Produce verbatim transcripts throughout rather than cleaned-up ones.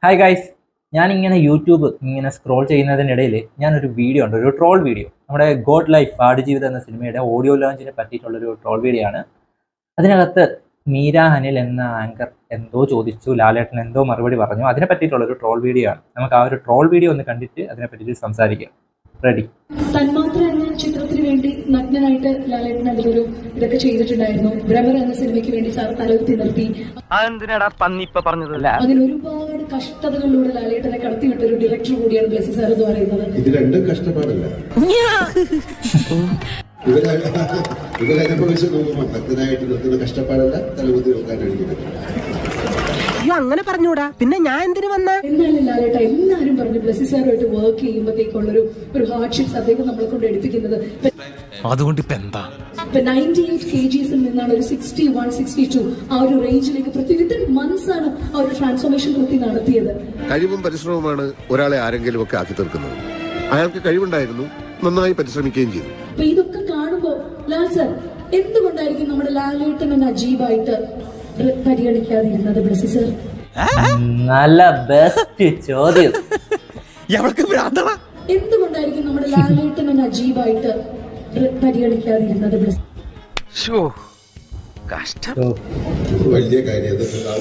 Hi guys, ഞാനിങ്ങനെ YouTube ഇങ്ങനെ scroll ചെയ്യുന്നതിനിടയിൽ ഞാനൊരു വീഡിയോ ഉണ്ട്, ഒരു ട്രോൾ വീഡിയോ. നമ്മുടെ ഗോഡ് ലൈഫ് ആടുജീവിതം എന്ന സിനിമയുടെ ഓഡിയോ ലോഞ്ചിനെ പറ്റിയിട്ടുള്ളൊരു ട്രോൾ വീഡിയോ ആണ്. അതിനകത്ത് മീര അനിൽ എന്ന ആങ്കർ എന്തോ ചോദിച്ചു, ലാലേട്ടൻ എന്തോ മറുപടി പറഞ്ഞു. അതിനെ പറ്റിയിട്ടുള്ളൊരു ട്രോൾ വീഡിയോ ആണ്. നമുക്ക് ആ ഒരു ട്രോൾ വീഡിയോ ഒന്ന് കണ്ടിട്ട് അതിനെ പറ്റിയിട്ട് സംസാരിക്കാം. റെഡി? തന്മാത്ര എന്ന ചിത്രത്തിന് വേണ്ടി നഗ്നനായിട്ട് ലാലേട്ടൻ അതിലൊരു ഇതൊക്കെ ചെയ്തിട്ടുണ്ടായിരുന്നു. ഭ്രമർ എന്ന സിനിമയ്ക്ക് വേണ്ടി സാർ തലകുത്തി നിർത്തി. അങ്ങനെ ഒരുപാട് കഷ്ടതകളിലൂടെ ലാലേട്ടനെ കടത്തിവിട്ട ഒരു ഡയറക്ടർ കൂടിയാണ് ബ്ലെസ്സി സാർ എന്ന് പറയുന്നത്. ഇത് രണ്ടും കഷ്ടപ്പാടല്ല. ഇവരതിനെ വെച്ച് നോക്കുമ്പോൾ ഭക്തനായിട്ട് നിർത്തുന്ന കഷ്ടപ്പാടല്ല, തലകുത്തി നോക്കാൻ കഴിയുന്നത്. അങ്ങനെ പറഞ്ഞൂടാ, പിന്നെ ഞാൻ എന്തിനു വന്ന? എന്നാലും ലാലേട്ട എല്ലാരും പറഞ്ഞു ബ്ലെസ്സി സാറുമായിട്ട് വർക്ക് ചെയ്യുമ്പോഴത്തേക്കുള്ളൊരു ഒരു ഹാർഡ്ഷിപ്സ് അദ്ദേഹം നമ്മളെ കൊണ്ട് എടുപ്പിക്കുന്നത്. അതുകൊണ്ട് ഇപ്പൊ എന്താ നയൻറ്റി എയ്റ്റ് കെ ജിസിൽ നിന്നാണ് ഒരു സിക്സ്റ്റി വൺ സിക്സ്റ്റി ടു ആ ഒരു റേഞ്ചിലേക്ക് പ്രതി വിത്തിൻ മന്ത്സ് ആണ് ആ ഒരു ട്രാൻസ്ഫോർമേഷൻ പ്രതി നടത്തിയത്. കഴിവും പരിശ്രമവുമാണ് ഒരാളെ ആരെങ്കിലും ഒക്കെ ആക്കി തീർക്കുന്നത്. അയാൾക്ക് കഴിവുണ്ടായിരുന്നു, നന്നായി പരിശ്രമിക്കുകയും ചെയ്തു. അപ്പൊ ഇതൊക്കെ കാണുമ്പോ ലാൽ സർ എന്തുകൊണ്ടായിരിക്കും നമ്മുടെ ലാലേട്ടൻ എന്ന അജീബായിട്ട് പരിഗണിക്കാതിരുന്നത്? ബ്ലെസ്സി സർ നല്ല ബെസ്റ്റ് ചോദ്യം. എന്തുകൊണ്ടായിരിക്കും നമ്മുടെ ലാലേട്ടൻ എന്ന അജീബായിട്ട് പരിഗണിക്കാതിരുന്നത്? ബ്ലെസ്സി വലിയ കാര്യം,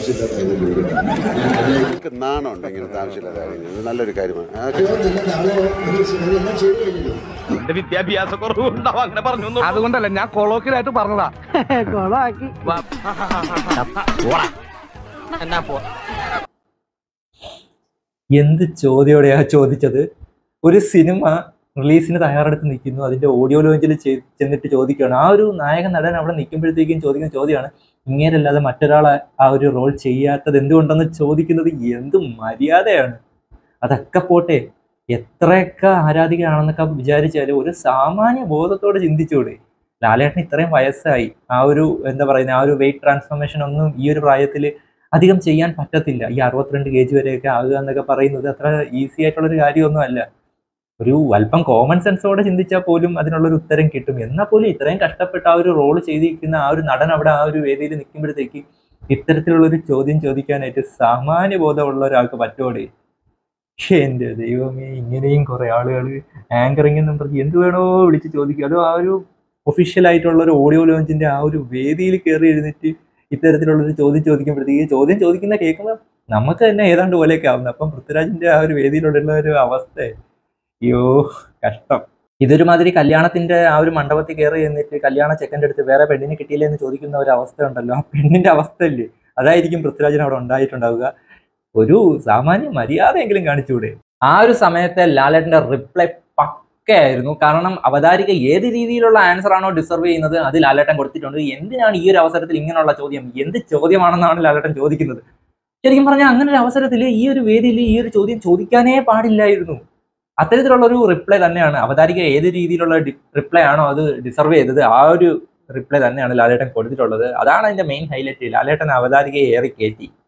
നാണമുണ്ട് ഇങ്ങനത്തെ ആവശ്യമില്ലാത്ത കാര്യങ്ങൾ. നല്ലൊരു കാര്യമാണ്. വിദ്യാഭ്യാസ കുറവുണ്ടാവും അങ്ങനെ പറഞ്ഞു. അതുകൊണ്ടല്ല, ഞാൻ കൊളോക്കിലായിട്ട് പറഞ്ഞതാ. കൊളാക്കി എന്ത് ചോദ്യോടെയാ ചോദിച്ചത്? ഒരു സിനിമ റിലീസിന് തയ്യാറെടുത്ത് നിൽക്കുന്നു, അതിന്റെ ഓഡിയോ ലോഞ്ചിൽ ചെന്നിട്ട് ചോദിക്കുകയാണ്. ആ ഒരു നായക നടൻ അവിടെ നിൽക്കുമ്പോഴത്തേക്കും ചോദിക്കുന്ന ചോദ്യമാണ്, ഇങ്ങനെയല്ലാതെ മറ്റൊരാളെ ആ ഒരു റോൾ ചെയ്യാത്തത് എന്തുകൊണ്ടെന്ന് ചോദിക്കുന്നത്. എന്ത് മര്യാദയാണ്! അതൊക്കെ പോട്ടെ, എത്രയൊക്കെ ആരാധികയാണെന്നൊക്കെ വിചാരിച്ചാലും ഒരു സാമാന്യ ബോധത്തോടെ ചിന്തിച്ചൂടെ? ലാലേട്ടൻ ഇത്രയും വയസ്സായി, ആ ഒരു എന്താ പറയുന്നത്, ആ ഒരു വെയിറ്റ് ട്രാൻസ്ഫോർമേഷൻ ഒന്നും ഈ ഒരു പ്രായത്തിൽ അധികം ചെയ്യാൻ പറ്റത്തില്ല. ഈ അറുപത്തിരണ്ട് കെ ജി വരെയൊക്കെ ആകുക എന്നൊക്കെ പറയുന്നത് അത്ര ഈസി ആയിട്ടുള്ളൊരു കാര്യമൊന്നും അല്ല. ഒരു അല്പം കോമൺ സെൻസോടെ ചിന്തിച്ചാൽ പോലും അതിനുള്ളൊരു ഉത്തരം കിട്ടും. എന്നാൽ പോലും ഇത്രയും കഷ്ടപ്പെട്ട് ആ ഒരു റോള് ചെയ്തിരിക്കുന്ന ആ ഒരു നടൻ അവിടെ ആ ഒരു വേദിയിൽ നിൽക്കുമ്പോഴത്തേക്ക് ഇത്തരത്തിലുള്ളൊരു ചോദ്യം ചോദിക്കാനായിട്ട് സാമാന്യ ബോധമുള്ള ഒരാൾക്ക് പറ്റോടെ? എൻ്റെ ദൈവമേ, ഇങ്ങനെയും കുറെ ആളുകൾ ആങ്കറിംഗ് എന്നും പറഞ്ഞ് എന്ത് വേണോ വിളിച്ച് ചോദിക്കും. അതും ആ ഒരു ഒഫീഷ്യൽ ആയിട്ടുള്ള ഒരു ഓഡിയോ ലോഞ്ചിന്റെ ആ ഒരു വേദിയിൽ കയറി എഴുന്നേറ്റ് ഇത്തരത്തിലുള്ളൊരു ചോദ്യം ചോദിക്കുമ്പോഴത്തേക്ക് ചോദ്യം ചോദിക്കുന്ന കേൾക്കുമ്പോൾ നമുക്ക് തന്നെ ഏതാണ്ട് പോലെയൊക്കെ ആവുന്നത്. അപ്പം പൃഥ്വിരാജിന്റെ ആ ഒരു വേദിയിലുള്ള ഒരു അവസ്ഥ, അയ്യോ കഷ്ടം. ഇതൊരുമാതിരി കല്യാണത്തിന്റെ ആ ഒരു മണ്ഡപത്തിൽ കയറി എന്നിട്ട് കല്യാണ ചെക്കൻ്റെ അടുത്ത് വേറെ പെണ്ണിനെ കിട്ടിയില്ല എന്ന് ചോദിക്കുന്ന ഒരു അവസ്ഥ ഉണ്ടല്ലോ, ആ പെണ്ണിന്റെ അവസ്ഥ ഇല്ലേ, അതായിരിക്കും പൃഥ്വിരാജിന് അവിടെ ഉണ്ടായിട്ടുണ്ടാവുക. ഒരു സാമാന്യ മര്യാദയെങ്കിലും കാണിച്ചുകൂടെ? ആ ഒരു സമയത്തെ ലാലേട്ടന്റെ റിപ്ലൈ പക്കയായിരുന്നു. കാരണം അവതാരിക ഏത് രീതിയിലുള്ള ആൻസർ ആണോ ഡിസർവ് ചെയ്യുന്നത് അത് ലാലേട്ടൻ കൊടുത്തിട്ടുണ്ട്. എന്തിനാണ് ഈ ഒരു അവസരത്തിൽ ഇങ്ങനെയുള്ള ചോദ്യം, എന്ത് ചോദ്യമാണെന്നാണ് ലാലേട്ടൻ ചോദിക്കുന്നത്? ശരിക്കും പറഞ്ഞാൽ അങ്ങനെ ഒരു അവസരത്തിൽ ഈ ഒരു വേദിയിൽ ഈ ഒരു ചോദ്യം ചോദിക്കാനേ പാടില്ലായിരുന്നു. അത്തരത്തിലുള്ള ഒരു റിപ്ലൈ തന്നെയാണ് അവതാരിക ഏത് രീതിയിലുള്ള റിപ്ലൈ ആണോ അത് ഡിസർവ് ചെയ്തത്, ആ ഒരു റിപ്ലൈ തന്നെയാണ് ലാലേട്ടൻ കൊടുത്തിട്ടുള്ളത്. അതാണ് അതിന്റെ മെയിൻ ഹൈലൈറ്റ്. ലാലേട്ടൻ അവതാരികയെ ഏറി കയറ്റി.